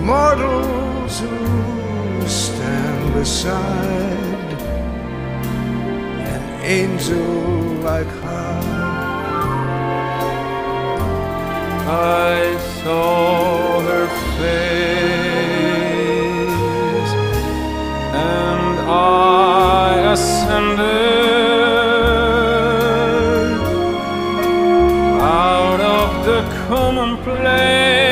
mortals who stand beside an angel like her. I saw her face and I ascended out of the commonplace